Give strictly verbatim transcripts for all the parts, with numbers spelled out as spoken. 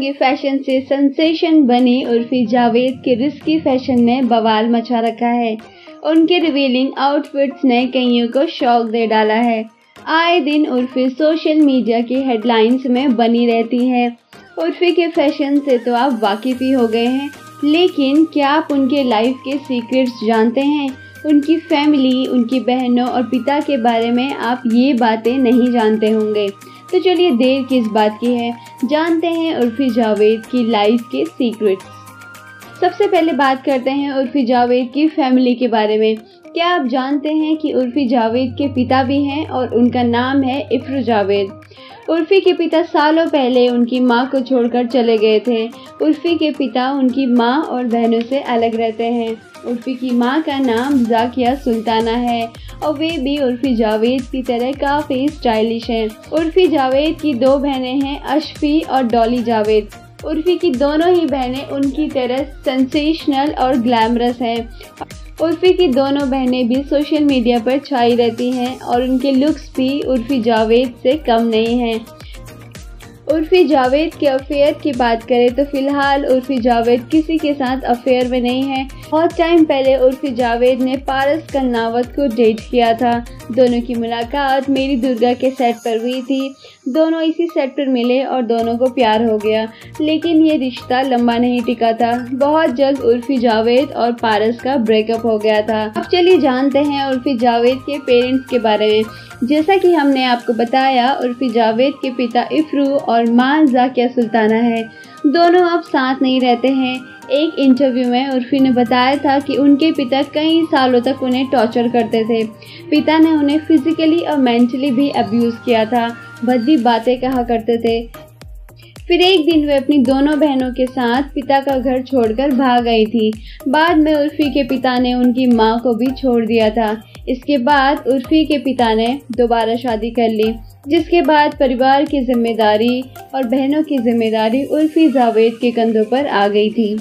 अतरंगी फैशन से सेंसेशन बनी उर्फी जावेद के रिस्की फैशन ने बवाल मचा रखा है। उनके रिवीलिंग आउटफिट्स ने कईयों को शॉक दे डाला है। आए दिन उर्फी सोशल मीडिया की हेडलाइंस में बनी रहती है। उर्फी के फैशन से तो आप वाकिफ ही हो गए हैं, लेकिन क्या आप उनके लाइफ के सीक्रेट्स जानते हैं? उनकी फैमिली, उनकी बहनों और पिता के बारे में आप ये बातें नहीं जानते होंगे। तो चलिए देर किस बात की है, जानते हैं उर्फी जावेद की लाइफ के सीक्रेट्स। सबसे पहले बात करते हैं उर्फी जावेद की फैमिली के बारे में। क्या आप जानते हैं कि उर्फी जावेद के पिता भी हैं और उनका नाम है इफ्रू जावेद। उर्फी के पिता सालों पहले उनकी मां को छोड़कर चले गए थे। उर्फी के पिता उनकी मां और बहनों से अलग रहते हैं। उर्फी की मां का नाम जाकिया सुल्ताना है और वे भी उर्फी जावेद की तरह काफ़ी स्टाइलिश हैं। उर्फी जावेद की दो बहनें हैं, अशफी और डॉली जावेद। उर्फी की दोनों ही बहनें उनकी तरह सेंसेशनल और ग्लैमरस हैं। उर्फी की दोनों बहनें भी सोशल मीडिया पर छाई रहती हैं और उनके लुक्स भी उर्फी जावेद से कम नहीं हैं। उर्फी जावेद के अफेयर की बात करें तो फिलहाल उर्फी जावेद किसी के साथ अफेयर में नहीं है। बहुत टाइम पहले उर्फी जावेद ने पारस कन्नावत को डेट किया था। दोनों की मुलाकात मेरी दुर्गा के सेट पर हुई थी। दोनों इसी सेट पर मिले और दोनों को प्यार हो गया, लेकिन ये रिश्ता लंबा नहीं टिका था। बहुत जल्द उर्फी जावेद और पारस का ब्रेकअप हो गया था। अब चलिए जानते हैं उर्फी जावेद के पेरेंट्स के बारे में। जैसा कि हमने आपको बताया, उर्फी जावेद के पिता इफ्रू और मां जाकिया सुल्ताना है। दोनों अब साथ नहीं रहते हैं। एक इंटरव्यू में उर्फी ने बताया था कि उनके पिता कई सालों तक उन्हें टॉर्चर करते थे। पिता ने उन्हें फिजिकली और मेंटली भी अब्यूज़ किया था, भद्दी बातें कहा करते थे। फिर एक दिन वे अपनी दोनों बहनों के साथ पिता का घर छोड़कर भाग गई थी। बाद में उर्फी के पिता ने उनकी मां को भी छोड़ दिया था। इसके बाद उर्फी के पिता ने दोबारा शादी कर ली, जिसके बाद परिवार की जिम्मेदारी और बहनों की जिम्मेदारी उर्फी जावेद के कंधों पर आ गई थी।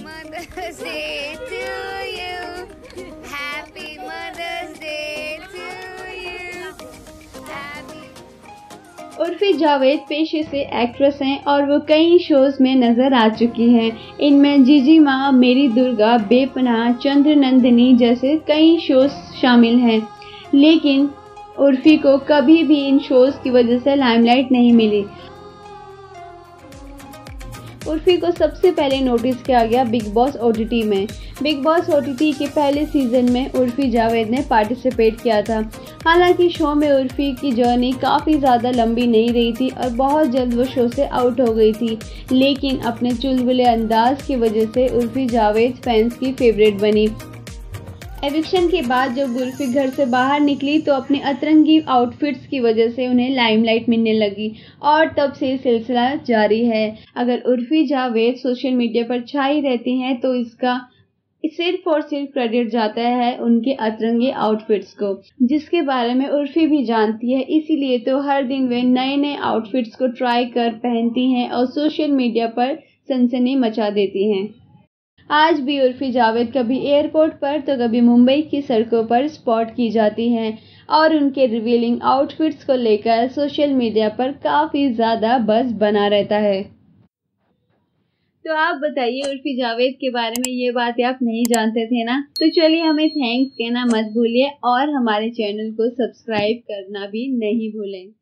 उर्फी जावेद पेशे से एक्ट्रेस हैं और वो कई शोज में नजर आ चुकी हैं। इनमें जीजी माँ, मेरी दुर्गा, बेपनाह, चंद्र नंदिनी जैसे कई शोज शामिल हैं। लेकिन उर्फी को कभी भी इन शोज की वजह से लाइमलाइट नहीं मिली। उर्फी को सबसे पहले नोटिस किया गया बिग बॉस ओटीटी में। बिग बॉस ओटीटी के पहले सीजन में उर्फी जावेद ने पार्टिसिपेट किया था। हालांकि शो में उर्फी की जर्नी काफ़ी ज़्यादा लंबी नहीं रही थी और बहुत जल्द वो शो से आउट हो गई थी, लेकिन अपने चुलबुले अंदाज की वजह से उर्फी जावेद फैंस की फेवरेट बनी। एविक्शन के बाद जब उर्फी घर से बाहर निकली तो अपने अतरंगी आउटफिट्स की वजह से उन्हें लाइमलाइट मिलने लगी और तब से सिलसिला जारी है। अगर उर्फी जावेद सोशल मीडिया पर छाई रहती हैं तो इसका सिर्फ और सिर्फ क्रेडिट जाता है उनके अतरंगी आउटफिट्स को, जिसके बारे में उर्फी भी जानती है। इसीलिए तो हर दिन वे नए नए आउटफिट्स को ट्राई कर पहनती हैं और सोशल मीडिया पर सनसनी मचा देती हैं। आज भी उर्फी जावेद कभी एयरपोर्ट पर तो कभी मुंबई की सड़कों पर स्पॉट की जाती हैं और उनके रिवीलिंग आउटफिट्स को लेकर सोशल मीडिया पर काफ़ी ज़्यादा बज़ बना रहता है। तो आप बताइए, उर्फी जावेद के बारे में ये बातें आप नहीं जानते थे ना? तो चलिए हमें थैंक्स कहना मत भूलिए और हमारे चैनल को सब्सक्राइब करना भी नहीं भूलें।